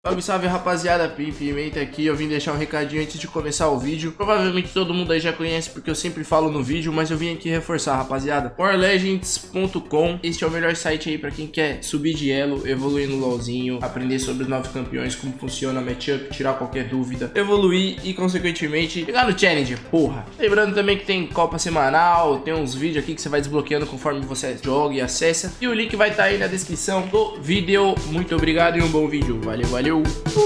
Salve, salve, rapaziada, Pimenta aqui. Eu vim deixar um recadinho antes de começar o vídeo. Provavelmente todo mundo aí já conhece porque eu sempre falo no vídeo, mas eu vim aqui reforçar, rapaziada. warlegends.com. Este é o melhor site aí pra quem quer subir de elo, evoluir no LoLzinho, aprender sobre os 9 campeões, como funciona a matchup, tirar qualquer dúvida, evoluir e consequentemente chegar no Challenger, porra. Lembrando também que tem Copa semanal, tem uns vídeos aqui que você vai desbloqueando conforme você joga e acessa. E o link vai estar aí na descrição do vídeo. Muito obrigado e um bom vídeo. Valeu, valeu.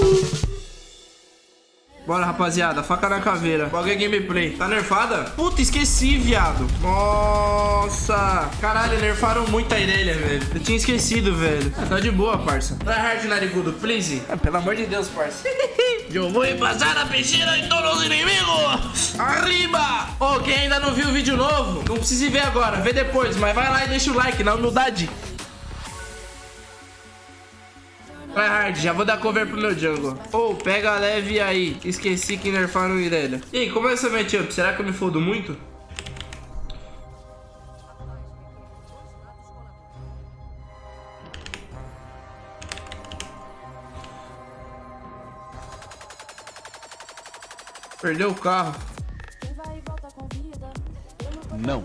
Bora, rapaziada, faca na caveira. Qual é a gameplay? Tá nerfada? Puta, esqueci, viado. Nossa. Caralho, nerfaram muito a Irelia, velho. Eu tinha esquecido, velho. Tá de boa, parça. Tryhard, narigudo, please. Pelo amor de Deus, parça. Eu vou passar a peixeira em todos os inimigos. Arriba. Ô, quem ainda não viu o vídeo novo, não precisa ver agora, vê depois. Mas vai lá e deixa o like, na humildade. Tryhard, já vou dar cover pro meu jungle. Ou, pega leve aí. Esqueci que nerfaram o Irelia. E aí, como é essa matchup? Será que eu me fodo muito? Perdeu o carro. Não.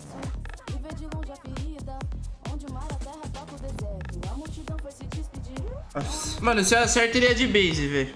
Nossa. Mano, se eu acerto, ele é de base, velho.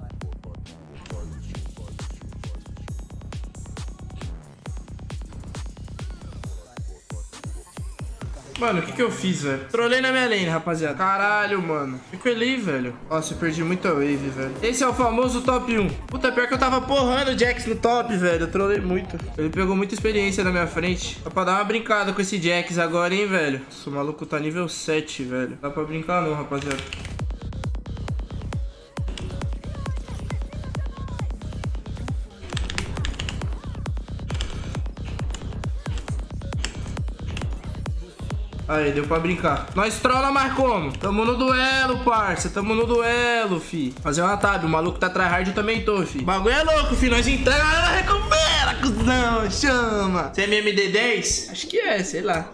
Mano, o que eu fiz, velho? Trolei na minha lane, rapaziada. Caralho, mano. Fico ali, velho. Nossa, eu perdi muita wave, velho. Esse é o famoso top 1. Puta, pior que eu tava porrando o Jax no top, velho. Eu trolei muito. Ele pegou muita experiência na minha frente. Dá pra dar uma brincada com esse Jax agora, hein, velho. Nossa, o maluco tá nível 7, velho. Dá pra brincar não, rapaziada. Aí, deu pra brincar. Nós trola mais como? Tamo no duelo, parça. Tamo no duelo, fi. Fazer uma tab. O maluco tá tryhard, eu também tô, fi. O bagulho é louco, fi. Nós entrega, ela recupera, cuzão. Chama. CMMD 10? Acho que é, sei lá.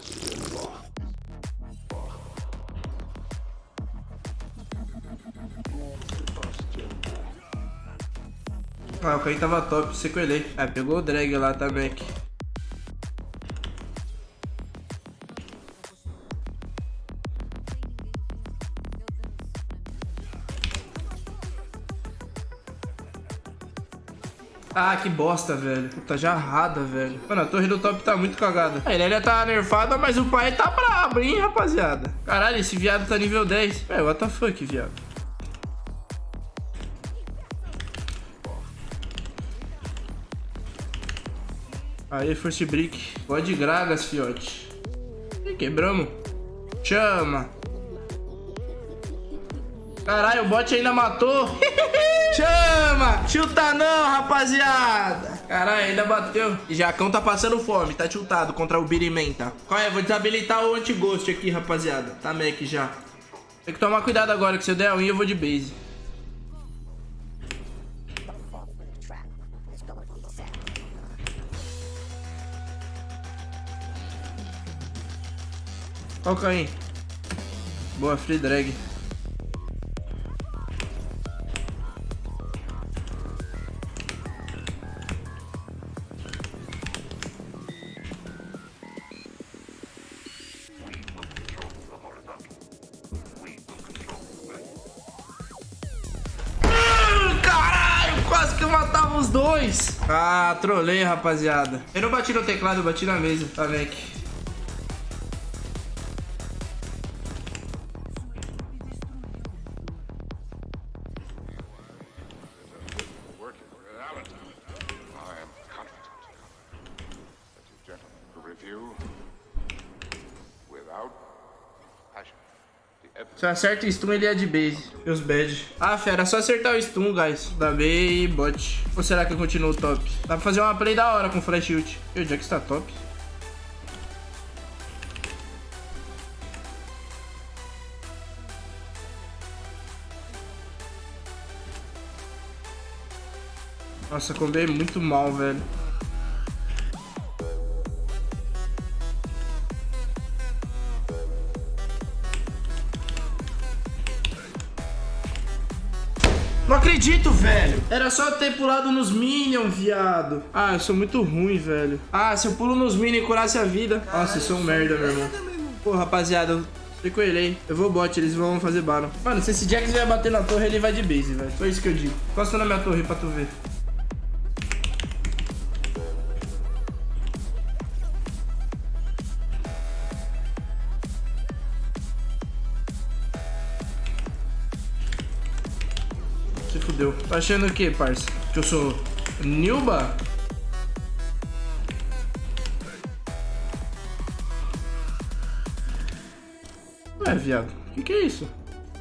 Ah, o Caim tava top. Sequelei. Ah, pegou o drag lá também. Ah, que bosta, velho. Puta, jarrada, velho. Mano, a torre do top tá muito cagada. A Irelia tá nerfada, mas o pai tá brabo, hein, rapaziada. Caralho, esse viado tá nível 10. É, what the fuck, viado. Aí, first brick. Pode gragas, fiote. Ih, quebramos. Chama. Caralho, o bot ainda matou. Chama! Chuta não, rapaziada! Caralho, ainda bateu. E Jacão tá passando fome, tá tiltado contra o Birimenta. Qual é? Vou desabilitar o anti-ghost aqui, rapaziada. Tá mec já. Tem que tomar cuidado agora, que se eu der a win eu vou de base. Ó o Caim. Boa, free drag. Quase que eu matava os dois. Ah, trolei, rapaziada. Eu não bati no teclado, eu bati na mesa. Tá, Mac. Se eu acerto o stun, ele é de base. E os badge. Ah, fera, é só acertar o stun, guys. Da B e bot. Ou será que eu continuo top? Dá pra fazer uma play da hora com flash ult. E o Jax tá top. Nossa, combei muito mal, velho. Não acredito, velho. Era só ter pulado nos minions, viado. Ah, eu sou muito ruim, velho. Ah, se eu pulo nos minions e curasse a vida. Nossa, eu sou um merda, meu irmão. Pô, rapaziada, eu recoelei. Eu vou bot, eles vão fazer Baron. Mano, se esse Jax vier bater na torre, ele vai de base, velho. Foi isso que eu digo. Encosta na minha torre pra tu ver. Se fudeu. Tá achando o que, parça? Que eu sou Nilba? Ué, viado. Que é isso?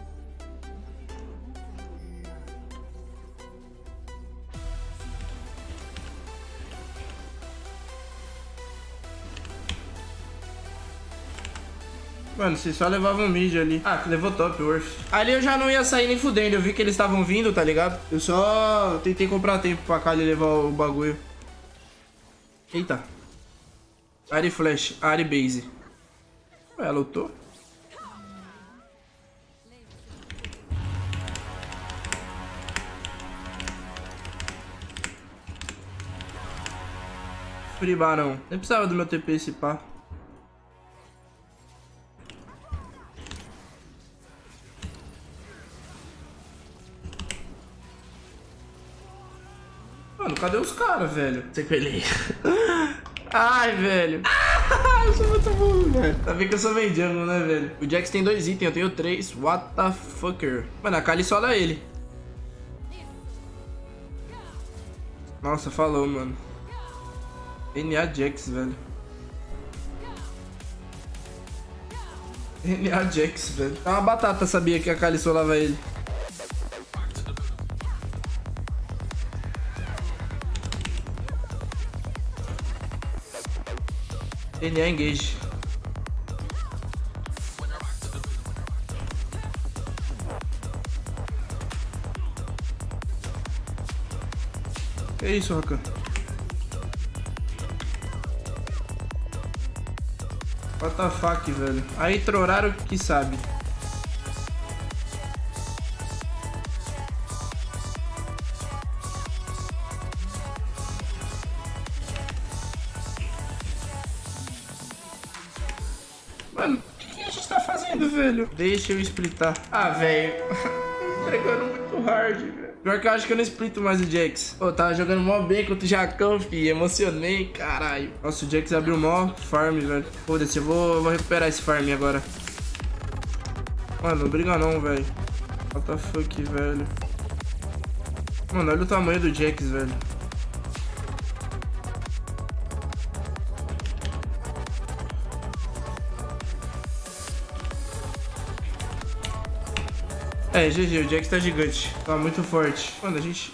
Mano, vocês só levavam mid ali. Ah, levou top, Worth. Ali eu já não ia sair nem fudendo. Eu vi que eles estavam vindo, tá ligado? Eu só tentei comprar tempo pra Kali levar o bagulho. Eita. Ari Flash, Ari Base. Ué, ela lutou? Free Barão. Nem precisava do meu TP esse pá. Mano, cadê os caras, velho? Sequelei. Ai, velho. Eu sou muito burro, velho. Tá vendo que eu sou meio jungle, né, velho? O Jax tem 2 itens, eu tenho 3. What the fucker? Mano, a Kali sola ele. Nossa, falou, mano. NA Jax, velho. NA Jax, velho. É uma batata, sabia que a Kali solava ele. NA Engage. Que isso, Rakan? What the fuck, velho? Aí troraram que sabe. Mano, o que a gente tá fazendo, velho? Deixa eu splitar. Ah, velho. Entregando muito hard, velho. Pior que eu acho que eu não splito mais o Jax. Pô, tava jogando mó bem contra o Jacão, fi. Emocionei, caralho. Nossa, o Jax abriu mó farm, velho. Foda-se, eu vou recuperar esse farm agora. Mano, não briga não, velho. What the fuck, velho. Mano, olha o tamanho do Jax, velho. É, GG, o Jax tá gigante. Tá muito forte. Mano, a gente...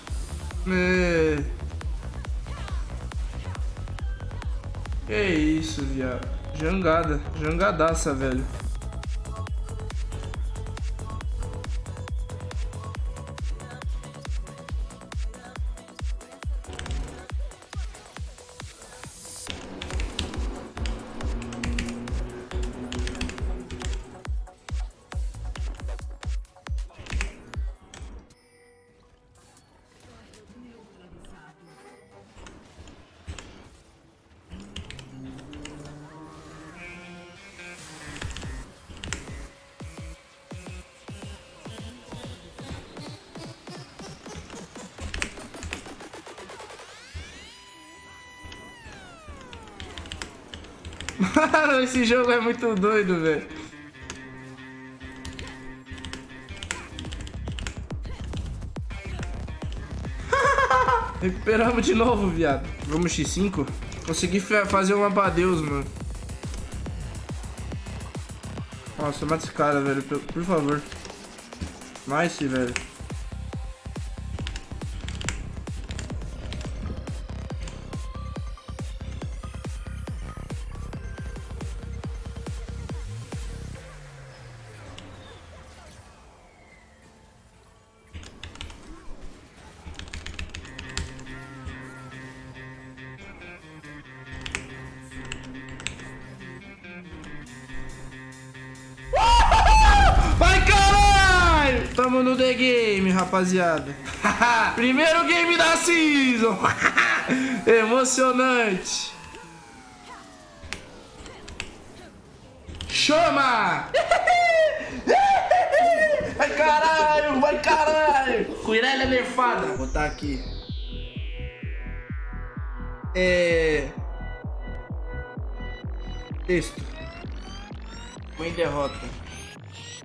Que isso, viado. Jangada. Jangadaça, velho. Mano, esse jogo é muito doido, velho. Recuperamos de novo, viado. Vamos X5. Consegui fazer uma pra Deus, mano. Nossa, mata esse cara, velho. Por favor. Nice, velho. Tamo Entramos no The Game, rapaziada. Primeiro game da season. Emocionante. Chama! Vai caralho, vai caralho. Coirelha nerfada. Vou botar aqui. Texto. Foi em derrota.